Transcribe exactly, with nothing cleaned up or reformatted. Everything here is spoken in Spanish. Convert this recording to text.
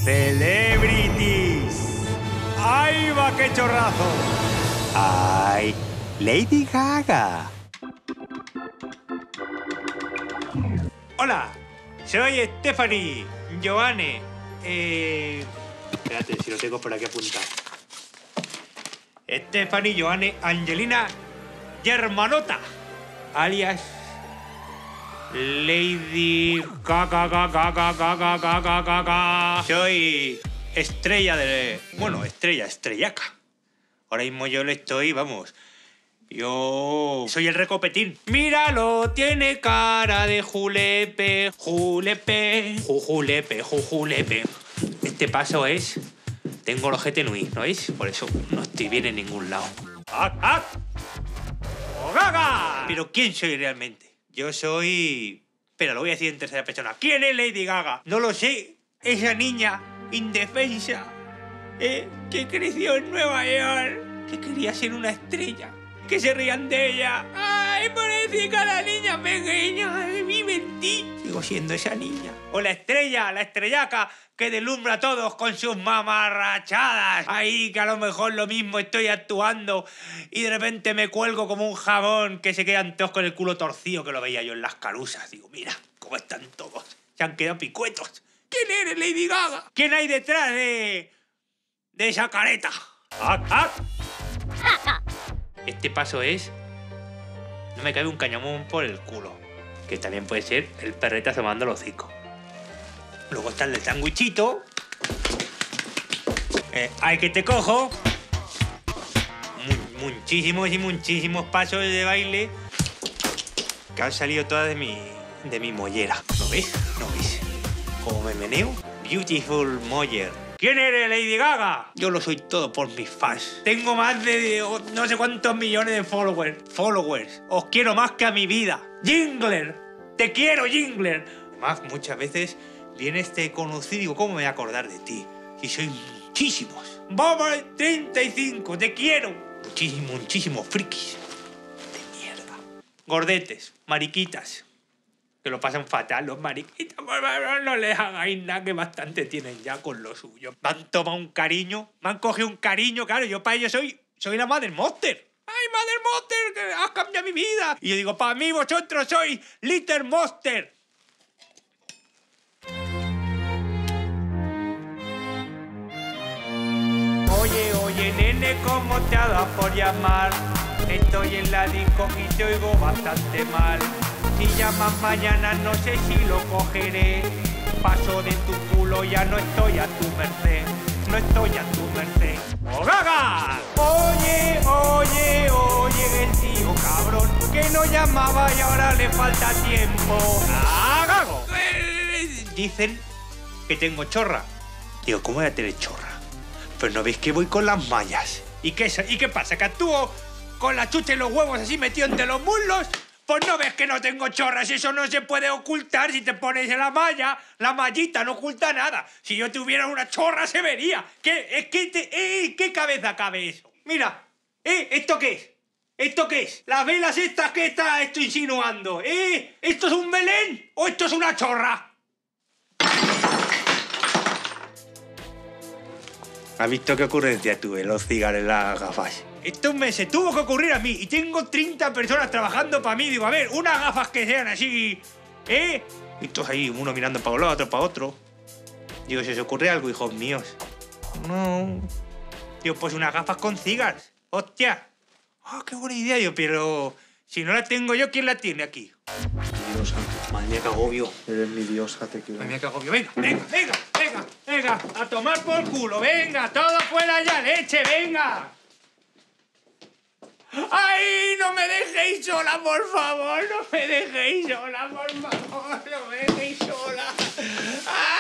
Celebrities. ¡Ay, va, qué chorrazo! ¡Ay, Lady Gaga! Hola, soy Stephanie Joanne. Eh... Espérate, si lo tengo por aquí apuntado. Stephanie Joanne Angelina Germanota, alias Lady Gaga, Gaga, Gaga, Gaga, Gaga, Gaga. Soy estrella de... Bueno, estrella, estrellaca. Ahora mismo yo le estoy, vamos... Yo soy el recopetín. Míralo, tiene cara de julepe, julepe, jujulepe, jujulepe. Este paso es... Tengo el ojete nui, ¿no veis? Por eso no estoy bien en ningún lado. ¡Ah, ah! ¡Oh, Gaga! Pero ¿quién soy realmente? Yo soy... Espera, lo voy a decir en tercera persona. ¿Quién es Lady Gaga? No lo sé. Esa niña indefensa, ¿eh? Que creció en Nueva York, que quería ser una estrella, que se rían de ella. ¡Ay, pobrecita la niña pequeña! ¡Vive en ti! Sigo siendo esa niña. O la estrella, la estrellaca, que deslumbra a todos con sus mamarrachadas. Ahí que a lo mejor lo mismo estoy actuando y de repente me cuelgo como un jabón que se quedan todos con el culo torcido, que lo veía yo en las calusas. Digo, mira cómo están todos. Se han quedado picuetos. ¿Quién eres, Lady Gaga? ¿Quién hay detrás de... de esa careta? ¡Ah, ah! Este paso es... No me cabe un cañamón por el culo. Que también puede ser el perrete asomando el hocico. Luego está el del sándwichito. Eh, ¡Ay, que te cojo! Mu muchísimos y muchísimos pasos de baile que han salido todas de mi, de mi mollera. ¿Lo ves? ¿No ves? Como me meneo. Beautiful moller. ¿Quién eres, Lady Gaga? Yo lo soy todo por mis fans. Tengo más de oh, no sé cuántos millones de followers. Followers. Os quiero más que a mi vida. Jingler. Te quiero, Jingler. Además, muchas veces viene este conocido y digo, ¿cómo me voy a acordar de ti? Si sois muchísimos. Vamos, treinta y cinco. Te quiero. Muchísimos, muchísimos frikis. De mierda. Gordetes. Mariquitas. Que lo pasan fatal los mariquitas. No les hagáis nada, que bastante tienen ya con lo suyo. Me han tomado un cariño, me han cogido un cariño, claro, yo para ellos soy, soy la Mother Monster. ¡Ay, Mother Monster, que has cambiado mi vida! Y yo digo, para mí vosotros sois Little Monster. Oye, oye, nene, ¿cómo te ha dado por llamar? Estoy en la disco y te oigo bastante mal. Si llamas mañana no sé si lo cogeré. Paso de tu culo, ya no estoy a tu merced. No estoy a tu merced. ¡Oh, Gaga! Oye, oye, oye, el tío cabrón que no llamaba y ahora le falta tiempo. ¡Ah, Gago! Dicen que tengo chorra. Digo, ¿cómo voy a tener chorra? Pero no veis que voy con las mallas. ¿Y qué, ¿Y qué pasa? ¿Que actúo con la chucha y los huevos así metido entre los muslos? Pues no ves que no tengo chorras, eso no se puede ocultar. Si te pones en la malla, la mallita no oculta nada. Si yo tuviera una chorra se vería. ¿Qué, es que te, eh, ¿qué cabeza cabe eso? Mira, ¿eh? ¿Esto qué es? ¿Esto qué es? Las velas estas que está esto insinuando, ¿eh? ¿Esto es un Belén o esto es una chorra? ¿Has visto qué ocurrencia tuve? Los cigarros en las gafas. Esto me se tuvo que ocurrir a mí y tengo treinta personas trabajando para mí. Digo, a ver, unas gafas que sean así, ¿eh? Y todos ahí, uno mirando para un lado, otro para otro. Digo, ¿se os ocurre algo, hijos míos? No. Digo, pues unas gafas con cigarros. ¡Hostia! ¡Ah, oh, qué buena idea! Digo, pero si no la tengo yo, ¿quién la tiene aquí? Diosa. Madre mía, qué agobio. Eres mi diosa, te quiero. Madre mía, qué agobio. Venga, venga, venga, venga, venga. A tomar por culo, venga. Todo fuera ya, leche, venga. ¡Ay, no me dejéis sola, por favor! ¡No me dejéis sola, por favor! ¡No me dejéis sola! ¡Ay!